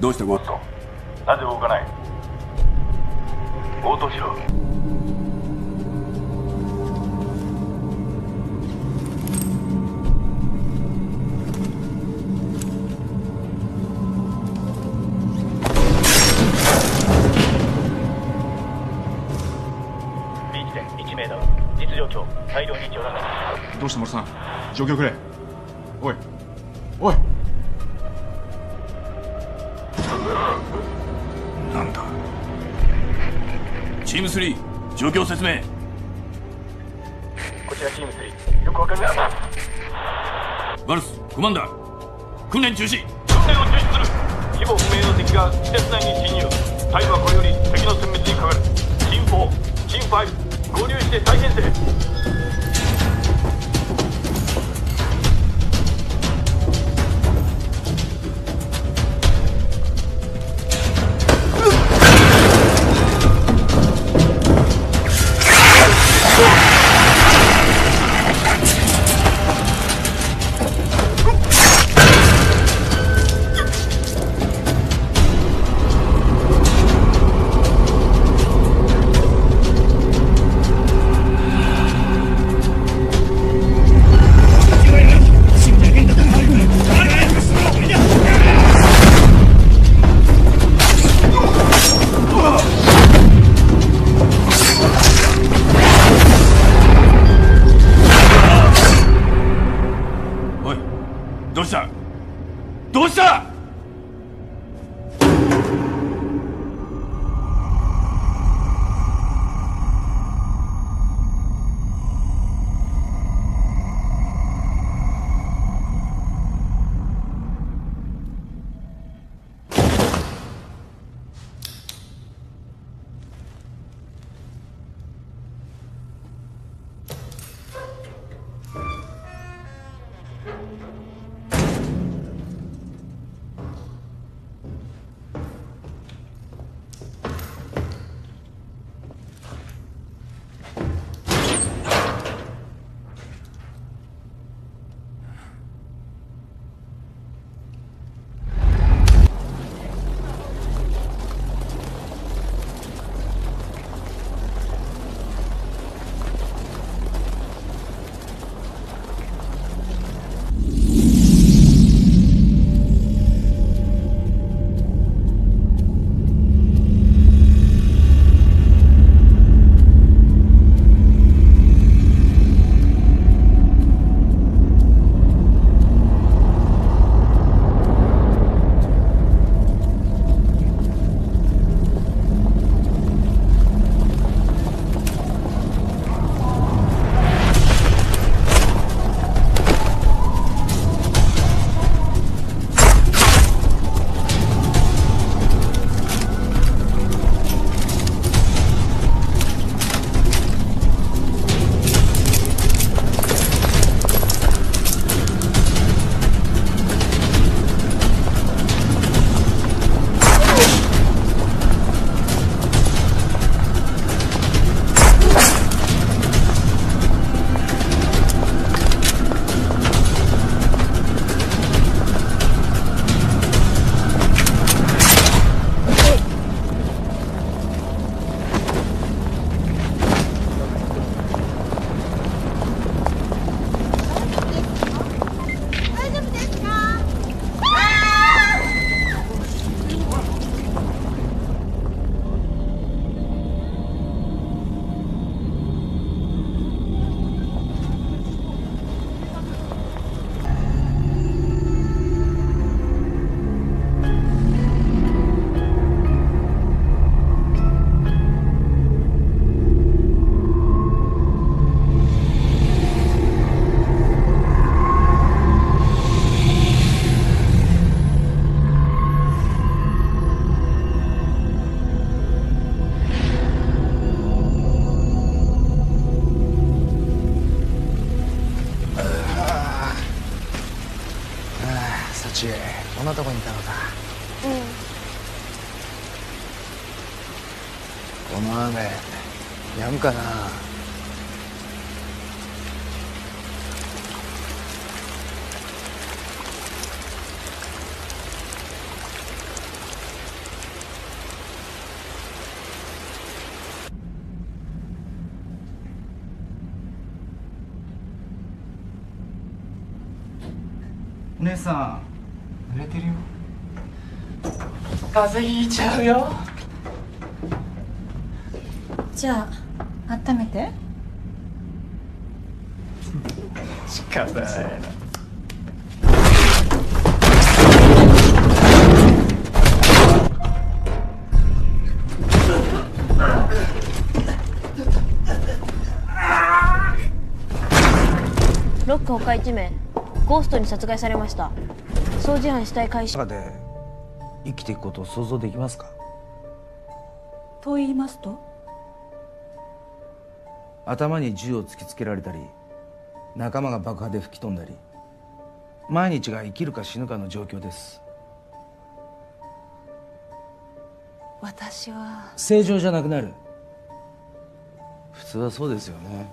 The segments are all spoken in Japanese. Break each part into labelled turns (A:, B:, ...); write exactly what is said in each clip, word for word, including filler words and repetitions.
A: どうしたゴッド？なぜ動かない？応答しろ。
B: 実状況、大量に上段が。
C: どうした森さん、状況くれ。おいおい、
A: なんだ。チームスリー、状況説明。
B: こちらチームスリー、よくわかりました。
A: バルス、コマンダー、訓練中止。訓
B: 練を中止する。規模不明の敵が施設内に侵入。隊はこれより敵の殲滅にかかる。チームフォー、チームファイブ、合流して再編成。
A: どうしたどうした
D: こんなとこにいたのか。うん。この雨やむかな。 お姉さん濡れてるよ。
E: 風邪ひいちゃうよ。
F: じゃあ温めて。
E: 仕方ないな。
G: ロック他いち名ゴーストに殺害されました。掃除班死体回収。
H: 中で生きていくことを想像できますか？
F: と言いますと？
H: 頭に銃を突きつけられたり、仲間が爆破で吹き飛んだり、毎日が生きるか死ぬかの状況です。
F: 私は
H: 正常じゃなくなる。普通はそうですよね。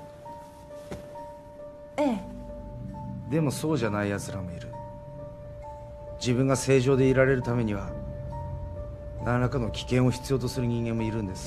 F: ええ。
H: でもそうじゃない奴らもいる。自分が正常でいられるためには何らかの危険を必要とする人間もいるんです。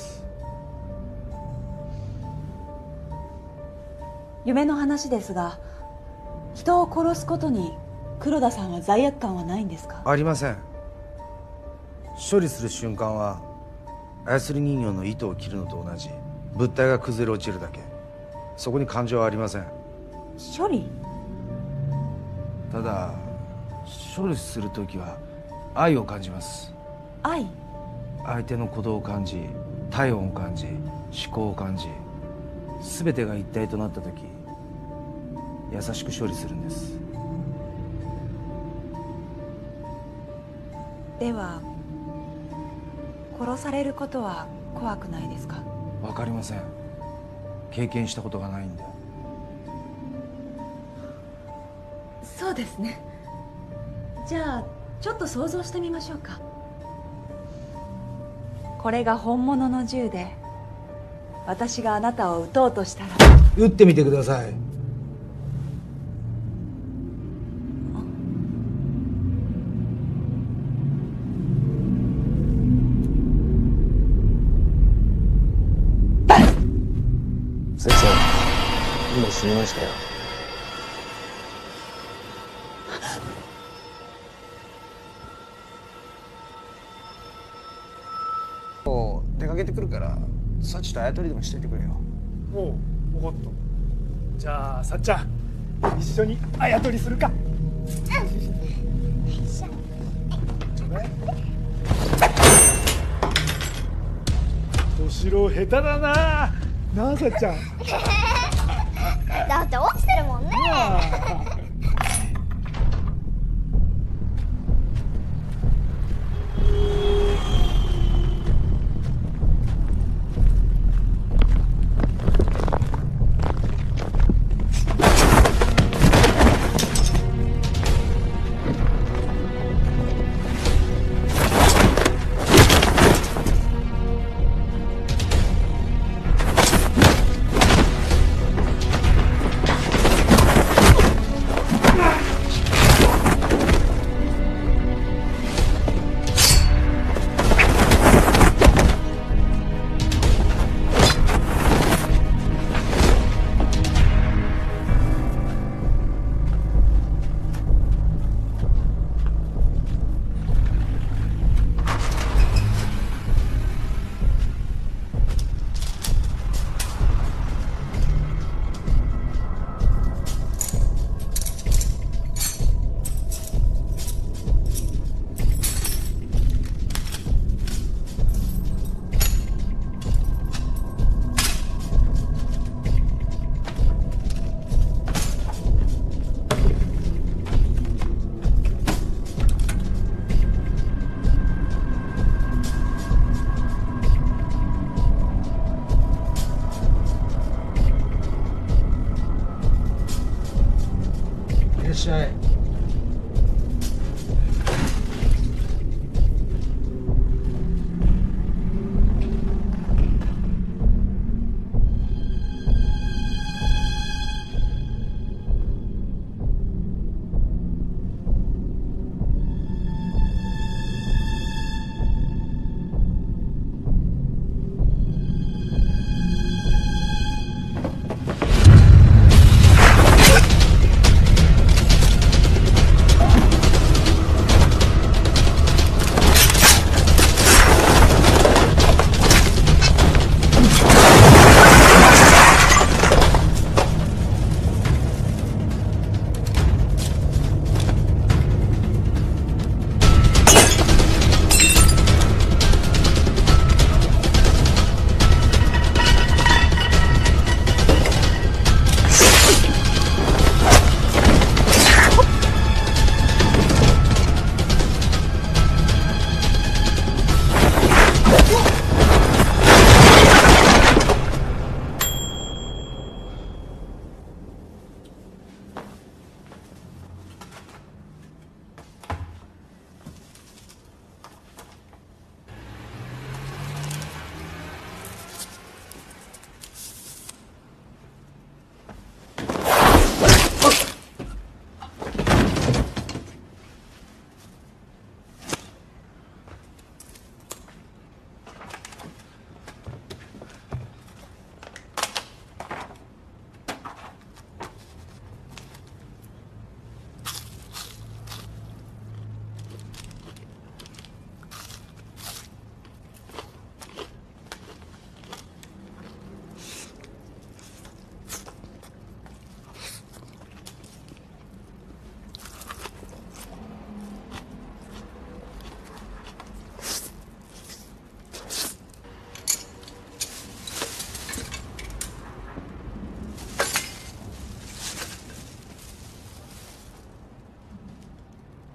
F: 夢の話ですが、人を殺すことに黒田さんは罪悪感はないんですか？
H: ありません。処理する瞬間は操り人形の糸を切るのと同じ。物体が崩れ落ちるだけ。そこに感情はありません。
F: 処理？
H: ただ処理するときは愛を感じます。
F: 愛？
H: 相手の鼓動を感じ、体温を感じ、思考を感じ、全てが一体となったとき優しく処理するんです。
F: では殺されることは怖くないですか？
H: わかりません。経験したことがないんで。
F: そうですね。じゃあちょっと想像してみましょうか。これが本物の銃で私があなたを撃とうとしたら。
H: 撃ってみてください。
D: 先生、今死にましたよ。出かけてくるからサチとあやとりでもしといてくれよ。
E: おう、分かった。じゃあさっちゃん一緒にあやとりするか。うん。ちょうだい。小四郎下手だな。なあさっちゃん。
I: だって落ちてるもんね。
H: いらっしゃい。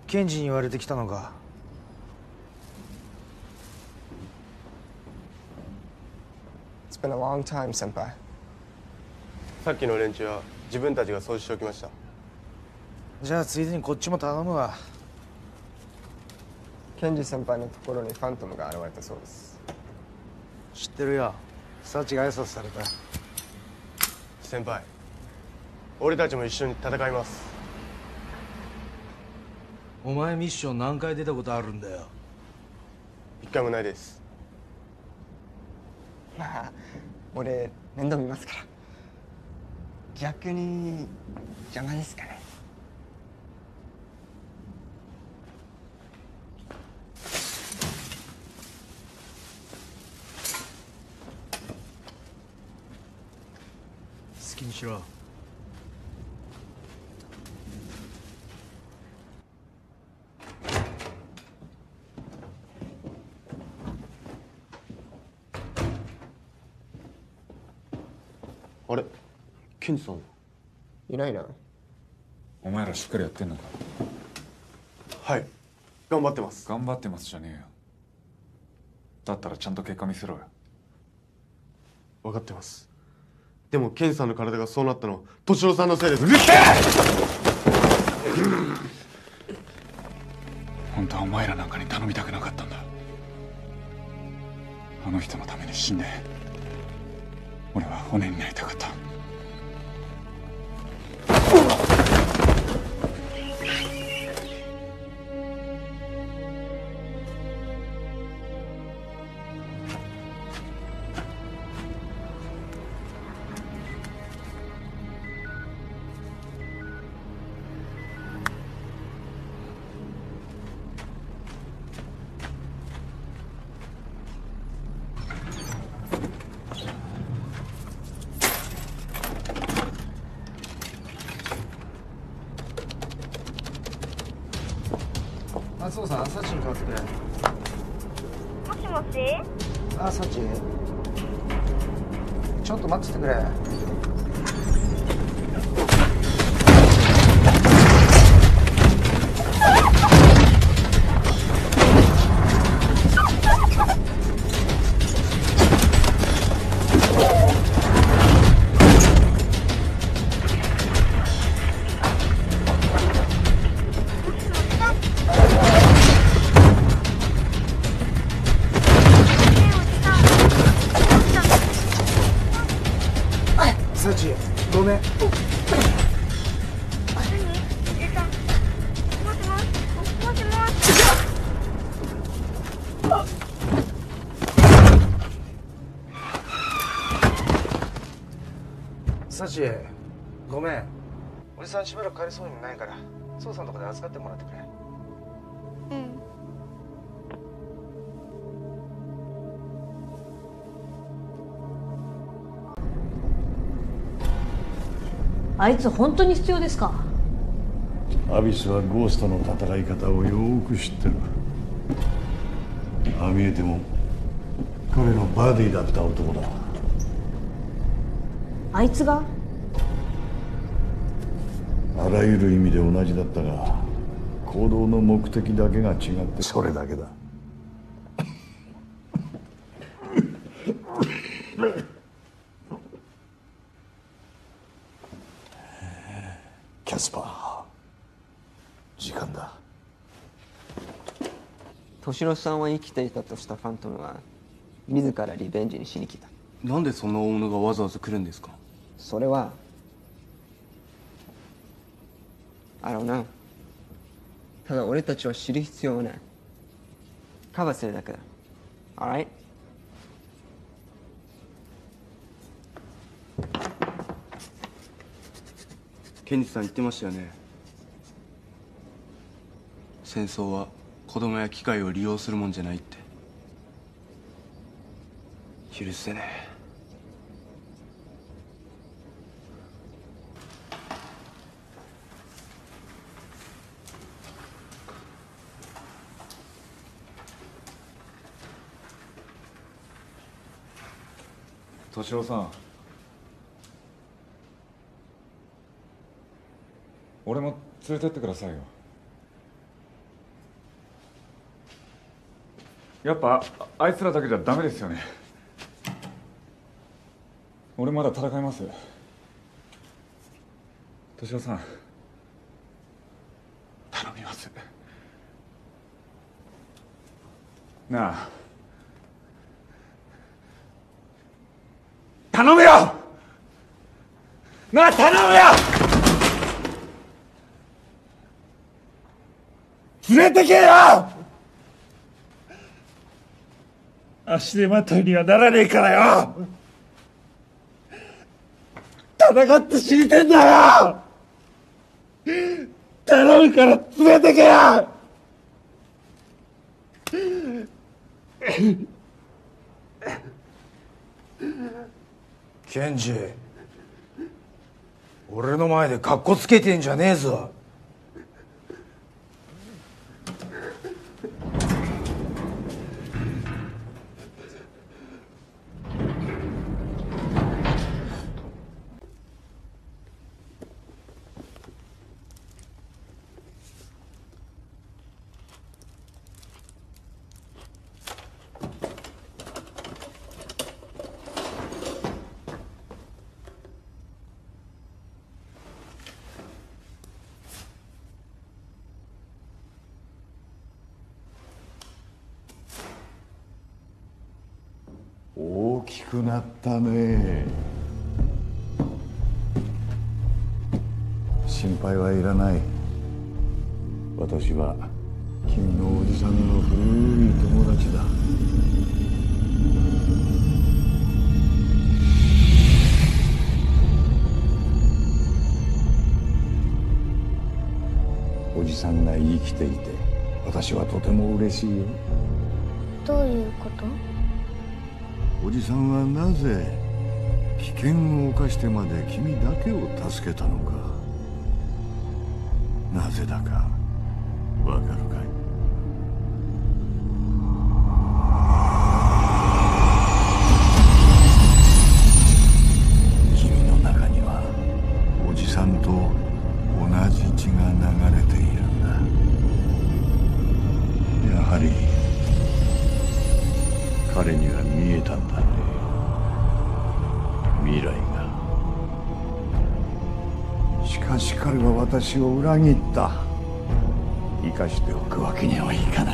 H: ケンジに言われてきたのか。
D: It's been a long time, 先輩。
J: さっきの連中は自分たちが掃除しておきました。
H: じゃあついでにこっちも頼むわ。
D: ケンジ先輩のところにファントムが現れたそうです。
H: 知ってるよ。サチが挨拶された。
J: 先輩、俺たちも一緒に戦います。
H: お前ミッション何回出たことあるんだよ。
J: 一回もないです。
D: まあ俺面倒見ますから。逆に邪魔ですかね。
H: 好きにしろ。
J: あれ、ケンジさん
D: いないな。
C: お前らしっかりやってんのか。
J: はい、頑張ってます。
C: 頑張ってますじゃねえよ。だったらちゃんと結果見せろよ。
J: 分かってます。でもケンジさんの体がそうなったのは敏郎さんのせいです。うるせえ！
C: 本当はお前らなんかに頼みたくなかったんだ。あの人のために死んで俺は骨になりたかった。
H: 松尾さん、サチに代わってくれ。
I: もしもし。
H: あ、サチ。ちょっと待っててくれ。サチ、ごめん。
I: 何？出た。もしもし。もしもし。
H: サチ、ごめん。おじさんしばらく帰りそうにもないから、父さんのとこで預かってもらってくれ。
I: うん。
G: あいつ本当に必要ですか？
K: アビスはゴーストの戦い方をよーく知ってる。ああ見えても彼のバディだった男だ。
G: あいつが？
K: あらゆる意味で同じだったが行動の目的だけが違ってそれだけだ。キャスパー、時間だ。
D: 敏郎さんは生きていたとしたファントムは自らリベンジにしに来た。
J: なんでそんな大物がわざわざ来るんですか？
D: それはあのな、ただ俺たちは知る必要はない。カバーするだけだ。Alright？
J: ケンジさん言ってましたよね。戦争は子供や機械を利用するもんじゃないって。許せねえ。
C: 敏郎さん、俺も連れてってくださいよ。 やっぱあいつらだけじゃダメですよね。俺まだ戦います。敏夫さん、頼みます。なあ、頼むよ。なあ、頼むよ。連れてけよ。足手まといにはならねえからよ。戦って死にてんだよ。頼むから連れてけよ。
H: ケンジ、俺の前でカッコつけてんじゃねえぞ。
K: 大きくなったね。心配はいらない。私は君のおじさんの古い友達だ。おじさんが生きていて私はとても嬉しいよ。
I: どういうこと？
K: おじさんはなぜ危険を冒してまで君だけを助けたのか、なぜだかわかるかい？君の中にはおじさんと同じ血が流れているんだ。やはり彼には見えたんだね、未来が。しかし彼は私を裏切った。生かしておくわけにはいかない。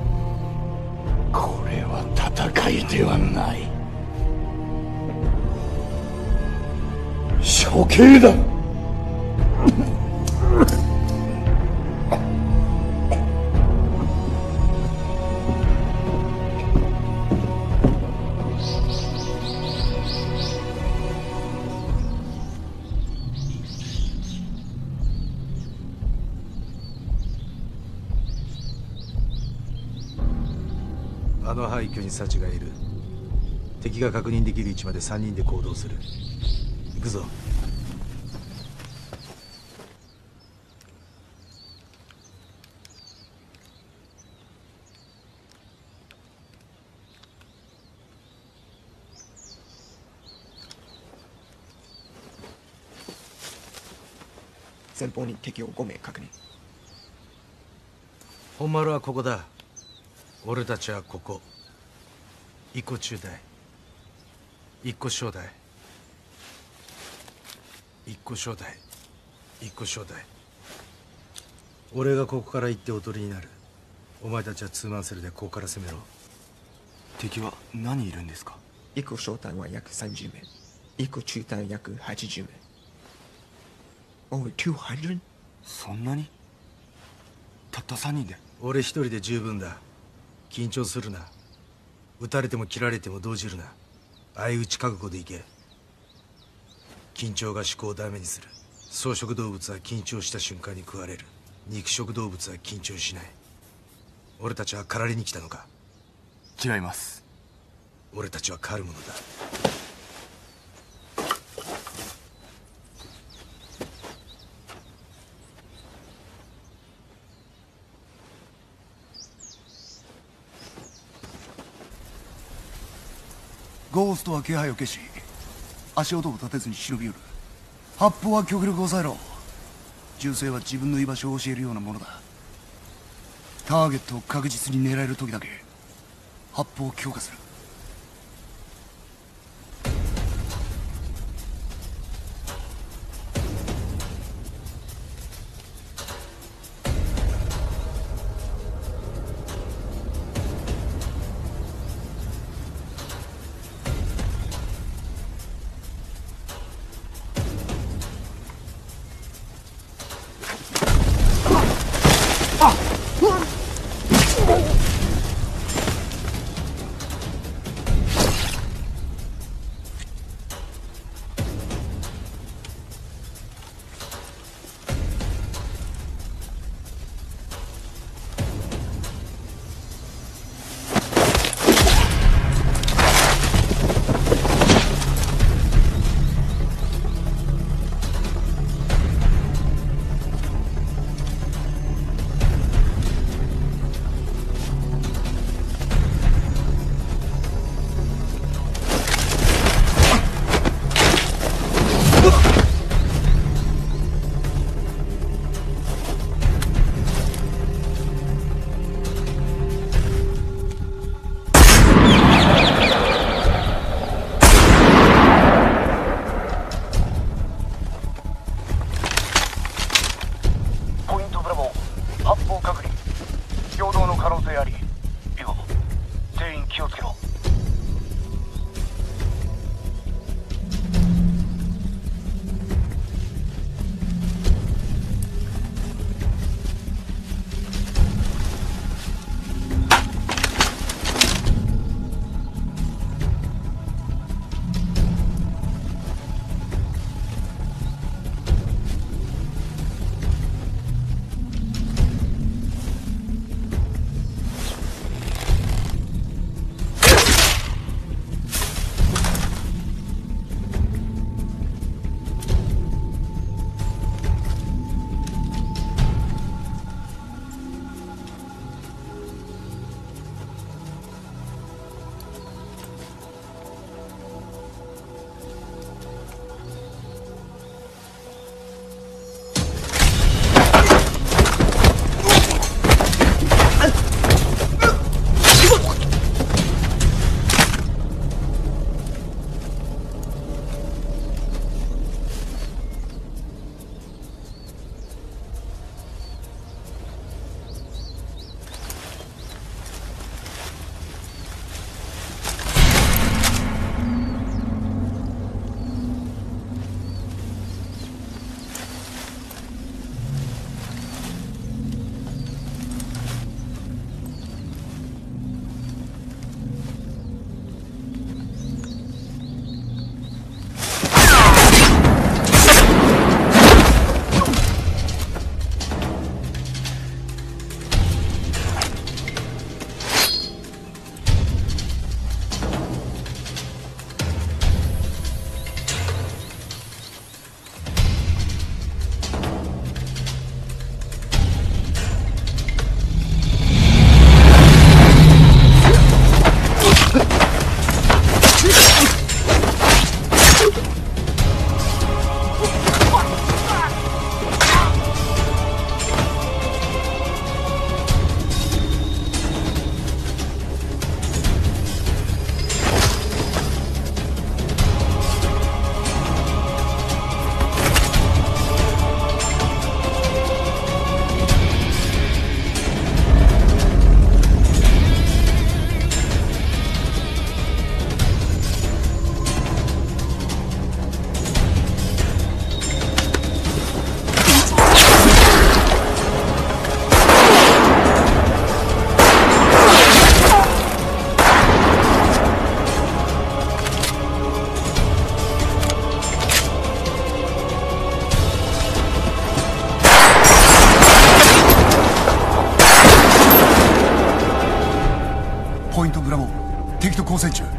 K: これは戦いではない、処刑だ。
H: あの廃墟に幸がいる。敵が確認できる位置までさんにんで行動する。行くぞ。
D: 前方に敵をご名確認。
H: 本丸はここだ。俺たちはここ。一個中隊、一個小隊、一個小隊、一個小隊。俺がここから行っておとりになる。お前たちはツーマンセルでここから攻めろ。
L: 敵は何人いるんですか？
D: 一個小隊は約さんじゅうめい、一個中隊は約はちじゅうめい。Over two hundred？
L: そんなに？たったさんにんで？
H: 俺一人で十分だ。緊張するな。撃たれても切られても動じるな。相打ち覚悟でいけ。緊張が思考をダメにする。草食動物は緊張した瞬間に食われる。肉食動物は緊張しない。俺たちは狩られに来たのか？
L: 違います。
H: 俺たちは狩るものだ。
L: ゴーストは気配を消し、足音を立てずに忍び寄る。発砲は極力抑えろ。銃声は自分の居場所を教えるようなものだ。ターゲットを確実に狙える時だけ発砲を強化する。敵と交戦中。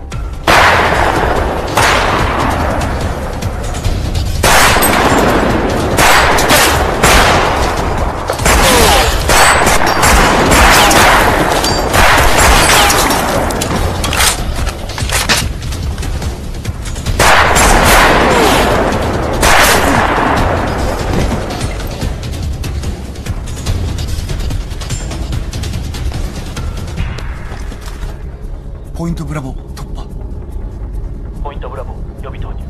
L: ポイントブラボー突破。
B: ポイントブラボー予備投入。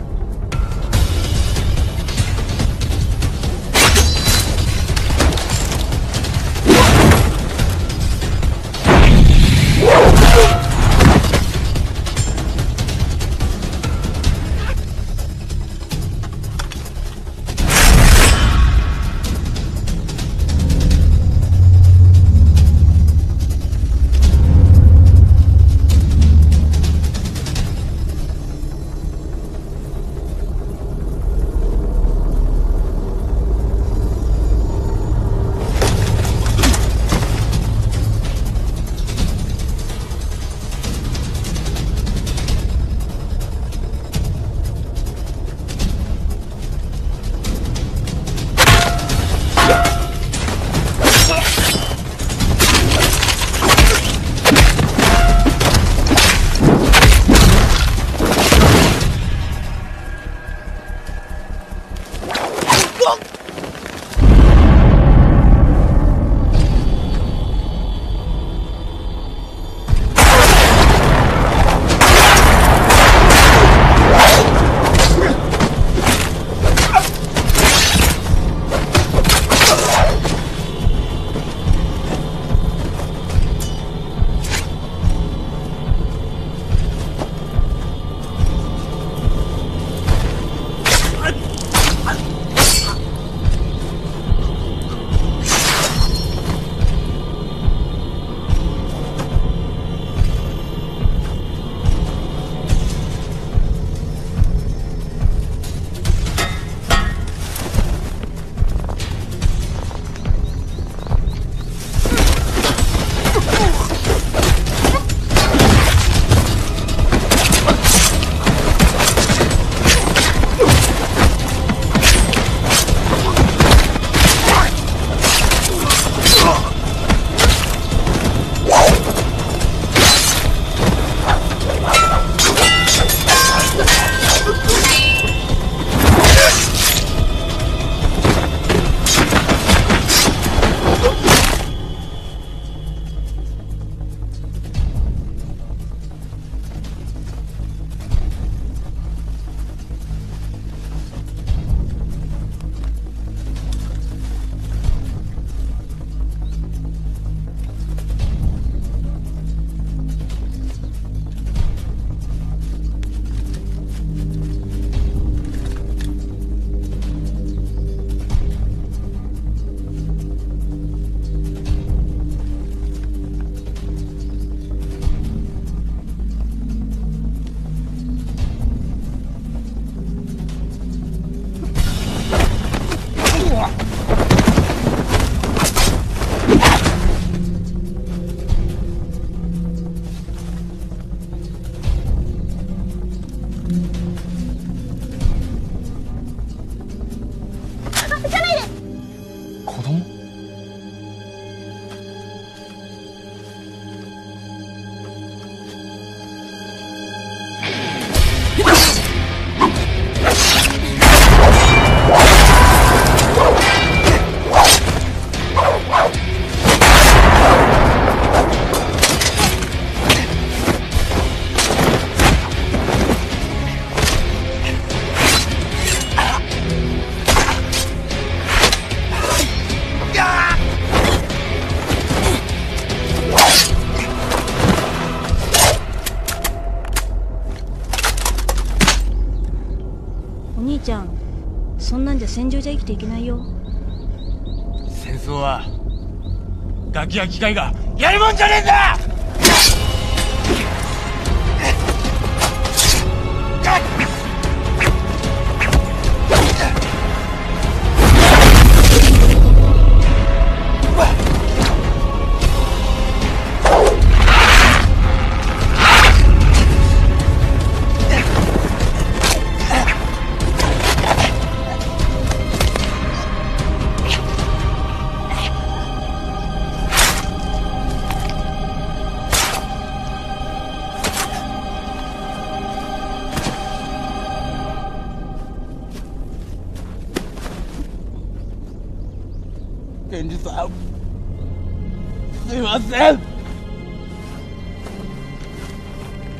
G: ちゃん、そんなんじゃ戦場じゃ生きていけないよ。
A: 戦争はガキや機械がやるもんじゃねえんだ。ケンジさん、すいません。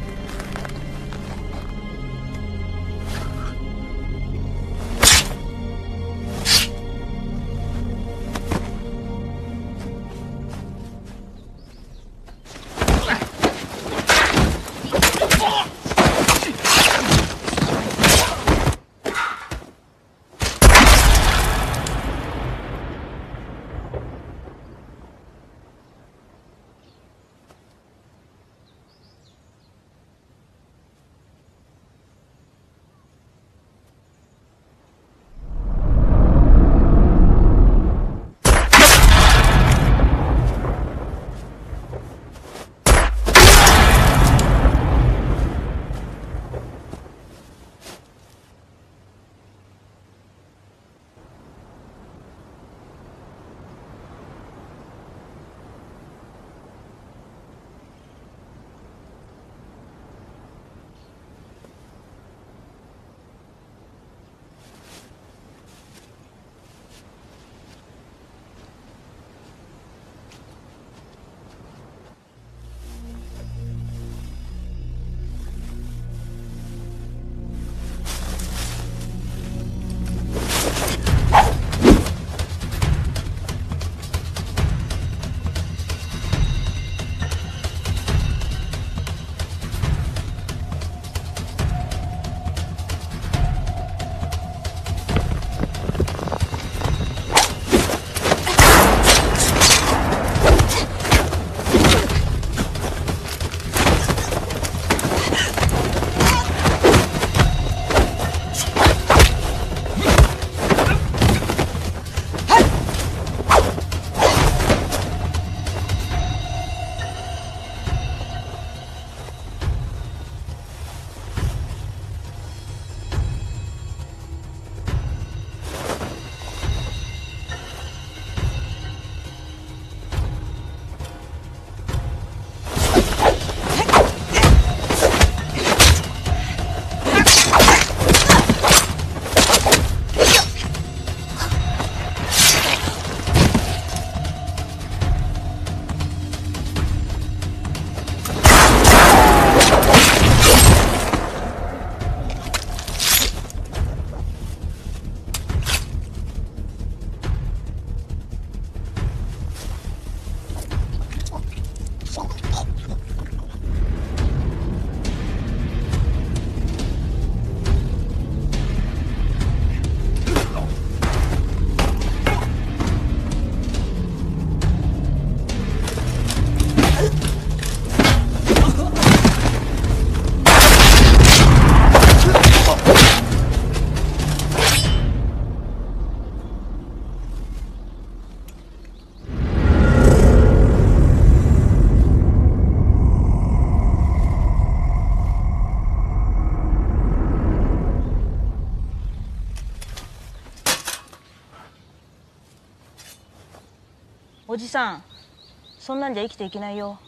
G: おじさん、そんなんじゃ生きていけないよ。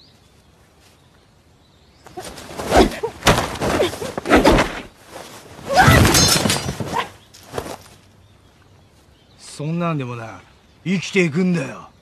H: そんなんでもな、生きていくんだよ。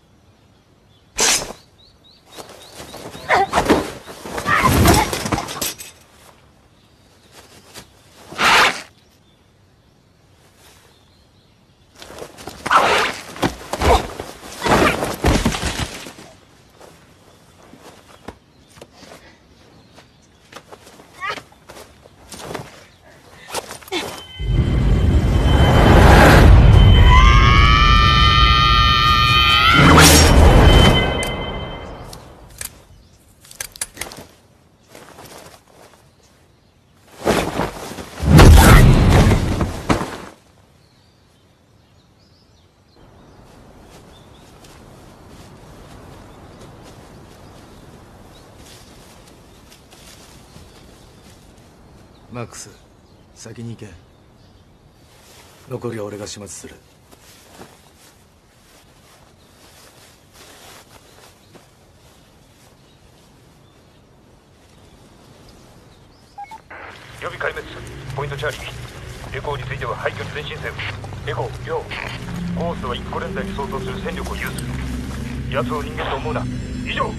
H: マックス、先に行け。残りは俺が始末する。
B: 予備壊滅。ポイントチャーリー。エコーについては廃墟に前進せよ。エコー、よう。ゴーストはいっこ連隊に相当する戦力を有する。奴を人間と思うな。以上。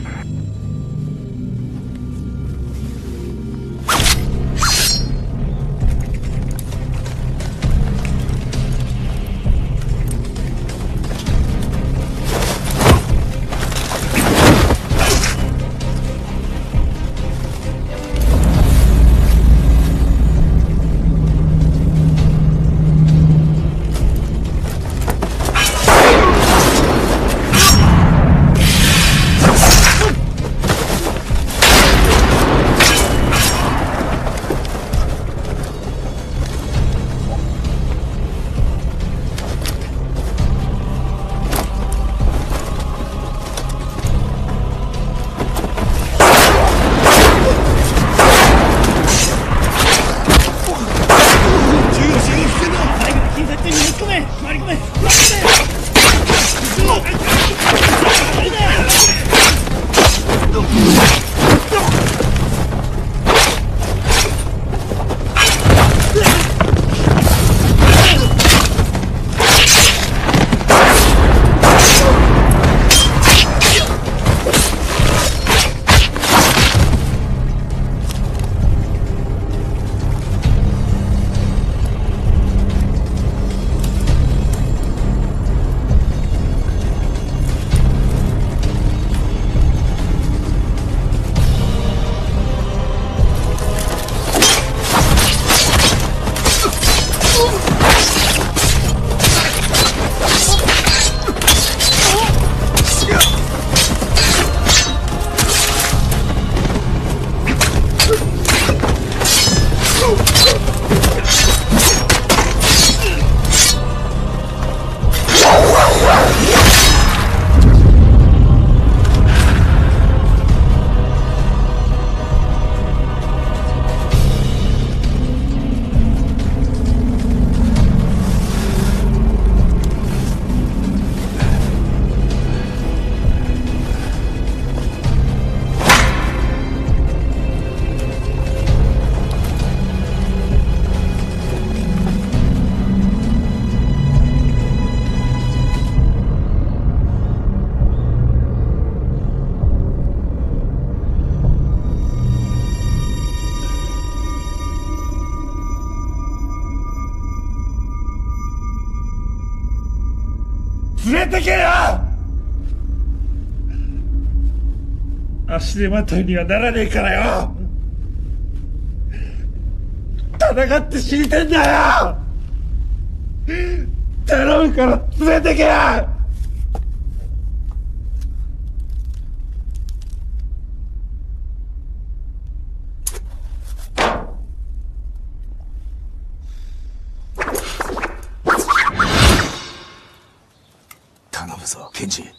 E: 連れてけよ。足手まといにはならねえからよ。戦って死にてんだよ。頼むから連れてけよ。
H: 頼むぞ、ケンジ。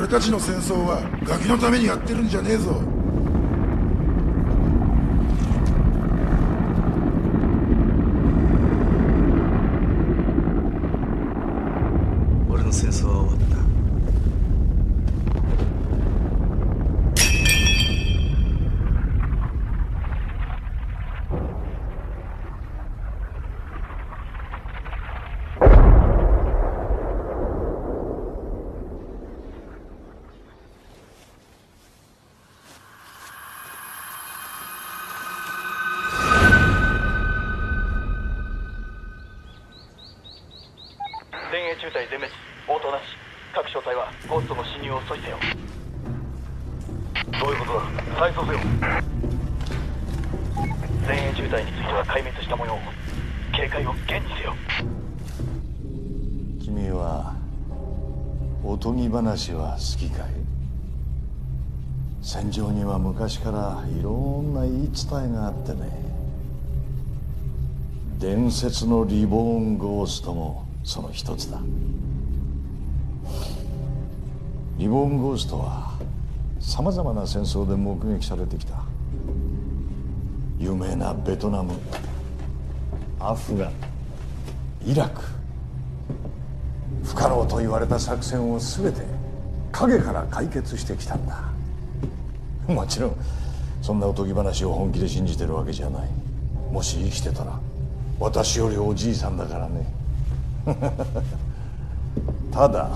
K: 俺たちの戦争はガキのためにやってるんじゃねえぞ。
H: 俺の戦争は終わった。
B: 前衛中隊全滅、応答なし。各小隊はゴーストの侵入を阻止せよ。どういうことだ、再送せよ。前衛中隊については壊滅した模様。警戒を厳にせよ。
K: 君はおとぎ話は好きかい？戦場には昔からいろんな言い伝えがあってね。伝説のリボーンゴーストもその一つだ。リボーンゴーストはさまざまな戦争で目撃されてきた。有名なベトナム、アフガン、イラク、不可能と言われた作戦を全て影から解決してきたんだ。もちろんそんなおとぎ話を本気で信じてるわけじゃない。もし生きてたら私よりおじいさんだからね。ただ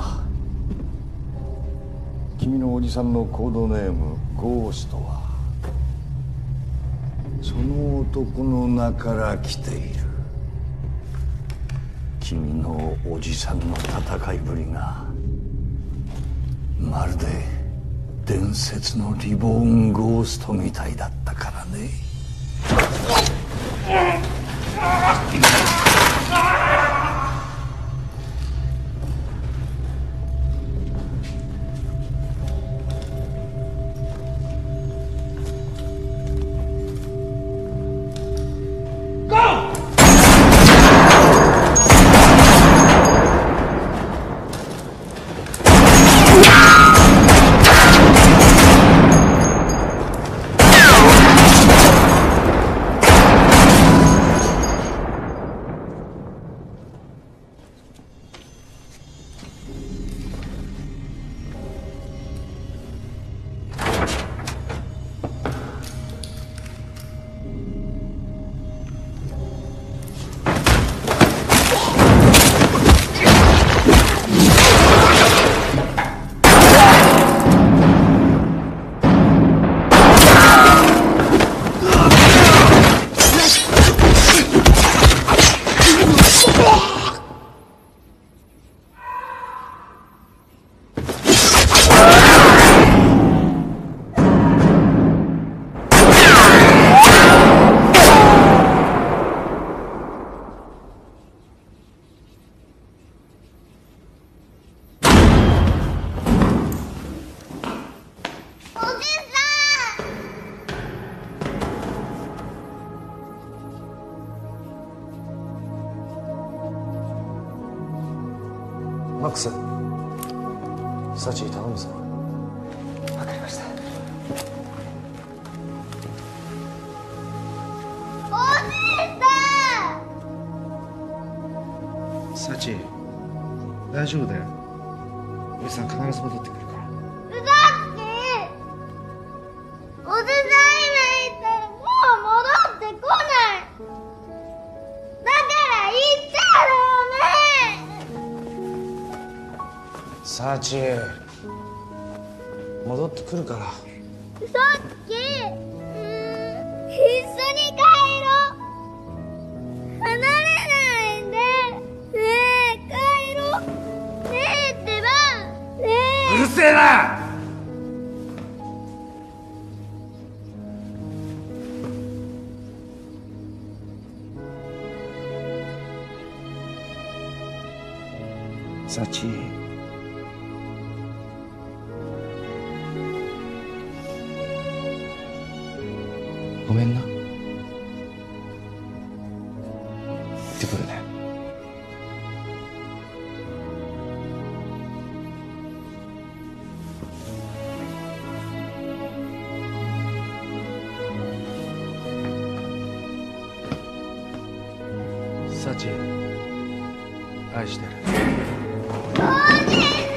K: 君のおじさんのコードネームゴーストはその男の名から来ている。君のおじさんの戦いぶりがまるで伝説のリボーンゴーストみたいだったからね。
H: マックス、サチ頼むぞ。
D: わかりました。
I: おじいさん。
H: サチ、大丈夫だよ。おじさん必ず戻ってくるから。
I: うざっきおじさん今言ったらもう戻ってこない。だから言っちゃダメ。
H: サチ、戻ってくるから。
I: さっき、うーん、一緒に帰ろう。離れないで。ねえ、帰ろう。ねえってば。ねえ。
H: うるせえな。サチ、ごめんな。行ってくるね。 サチ愛してる。
I: おじいさん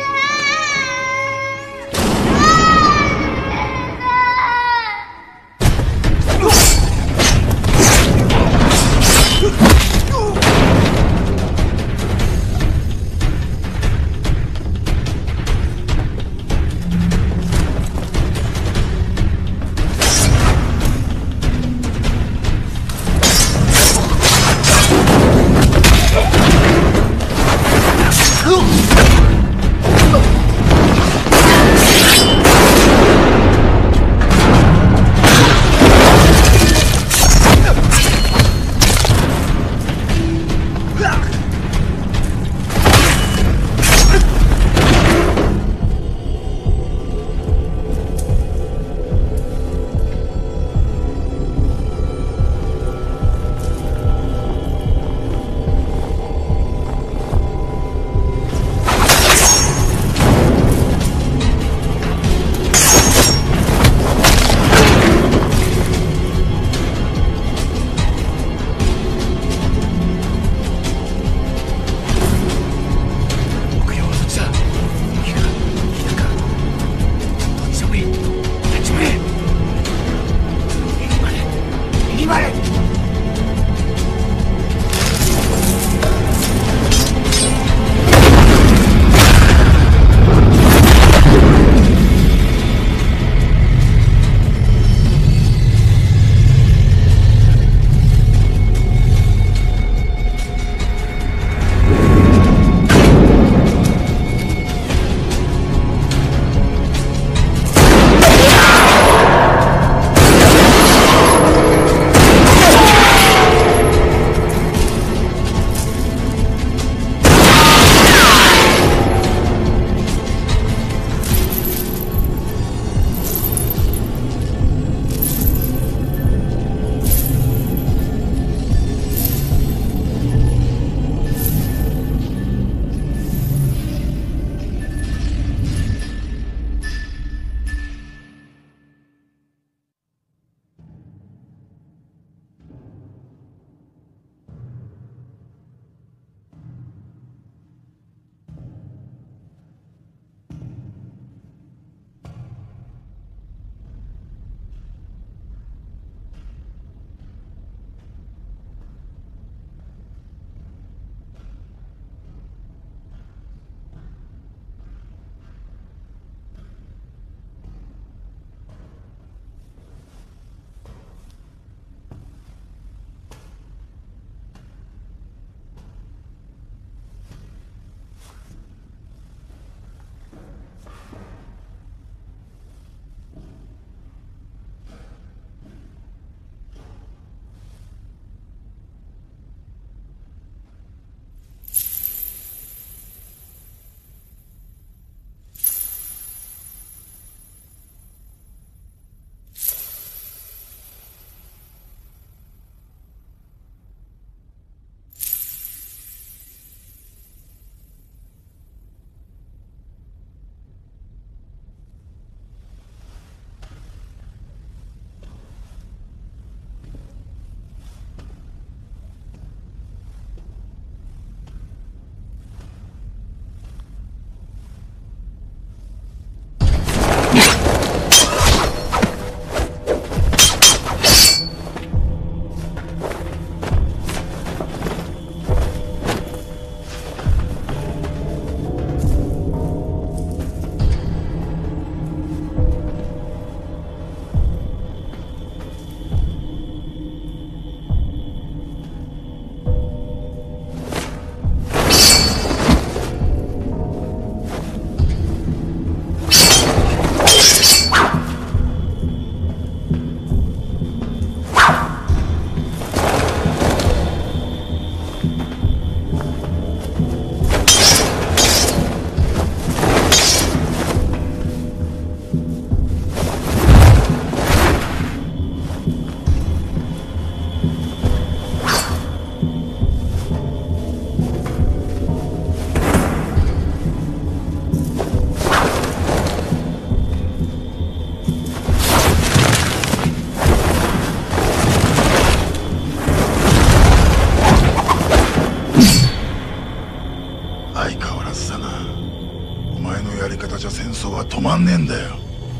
K: まんねえんだよ。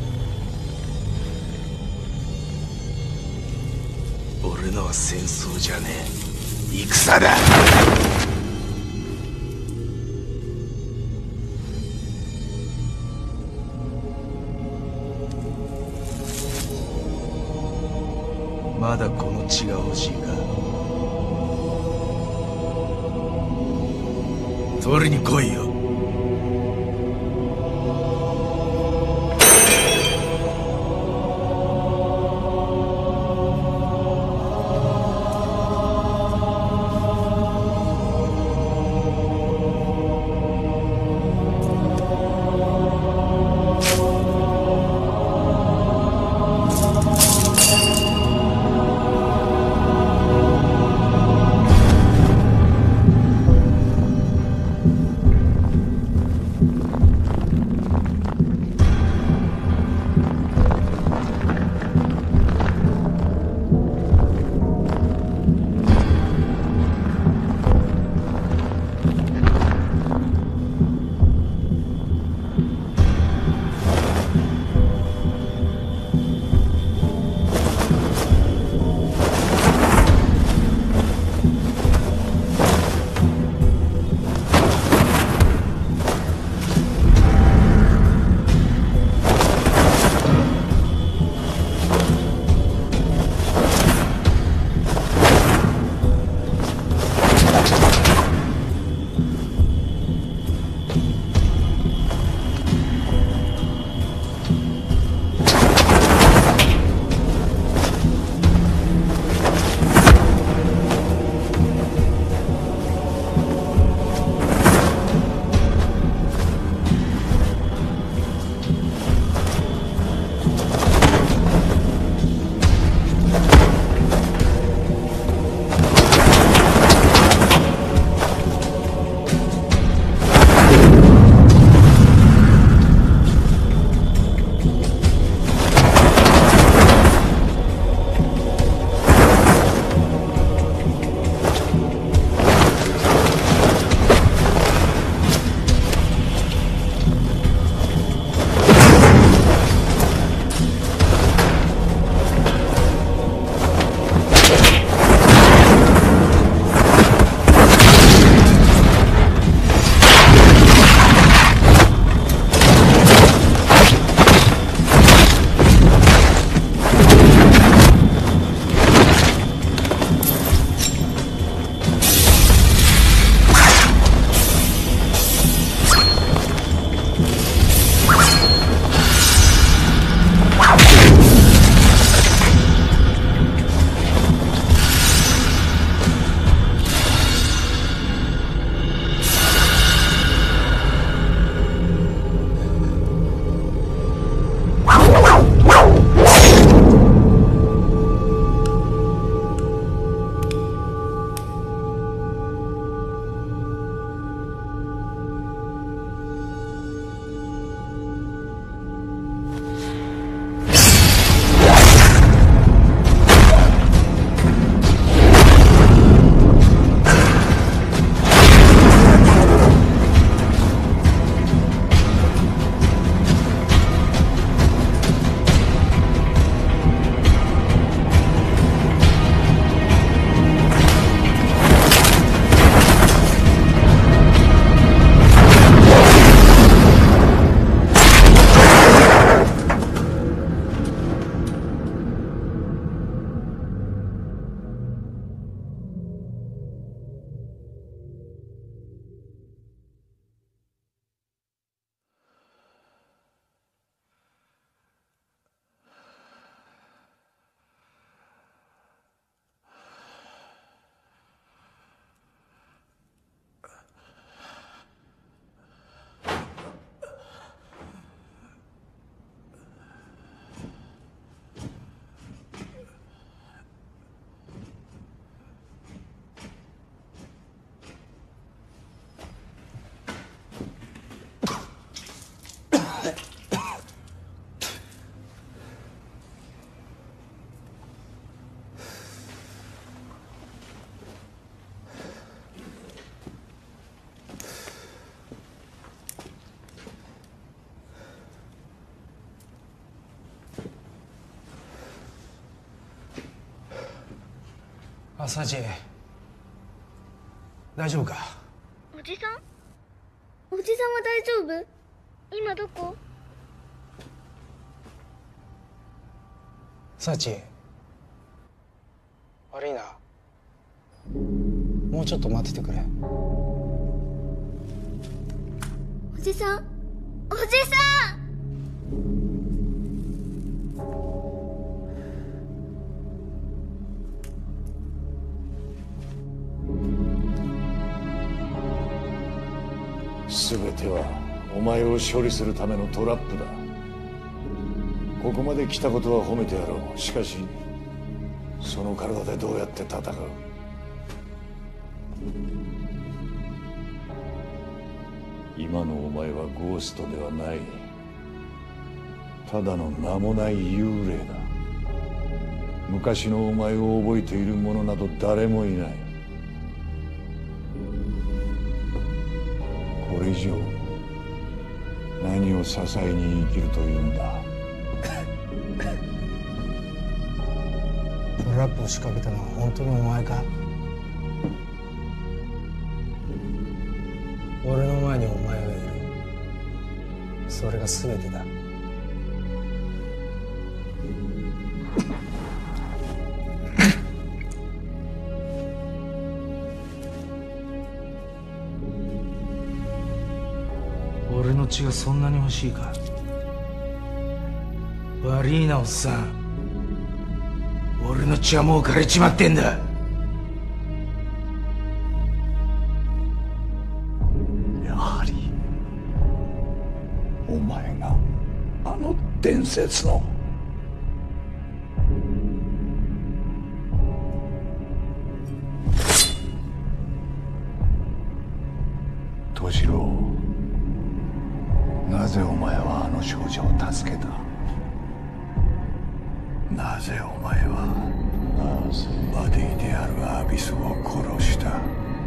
H: 俺のは戦争じゃねえ、戦だ。まだこの血が欲しいか。取りに来いよ。 サチ、大丈夫か？
I: おじさんおじさんは大丈夫？今どこ？
H: サチ、悪いな。もうちょっと待っててくれ。
I: おじさんおじさん
K: 全てはお前を処理するためのトラップだ。ここまで来たことは褒めてやろう。しかしその体でどうやって戦う？今のお前はゴーストではない。ただの名もない幽霊だ。昔のお前を覚えている者など誰もいない。これ以上何を支えに生きるというんだ。
H: トラップを仕掛けたのは本当にお前か？俺の前にお前がいる。それが全てだ。俺の血がそんなに欲しいか？悪いなおっさん、俺の血はもう枯れちまってんだ。
K: やはりお前があの伝説の敏郎。なぜお前はあの少女を助けた？なぜお前はバディであるアビスを殺した？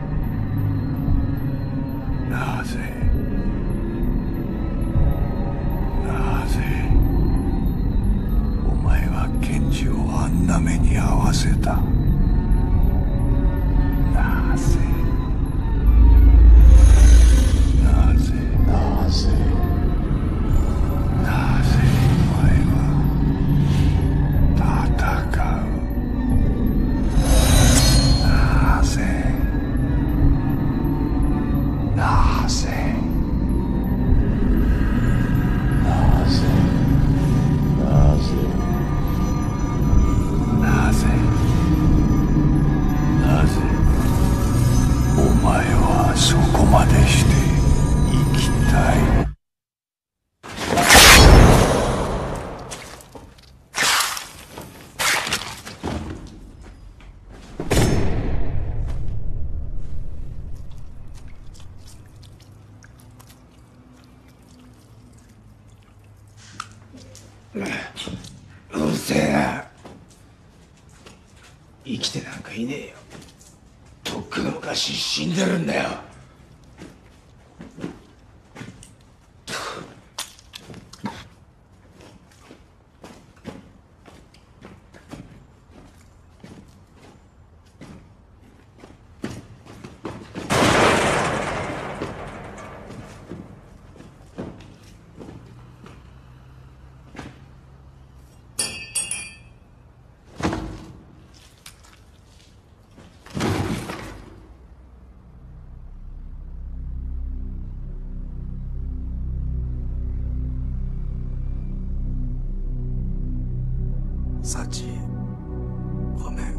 K: なぜなぜお前はケンジをあんな目に遭わせた？なぜなぜなぜなぜお前は戦う？なぜなぜなぜなぜなぜなぜお前はそこまでして生きたい？
H: うるせえな。生きてなんかいねえよ。とっくの昔死んでるんだよ。サチ、ごめん。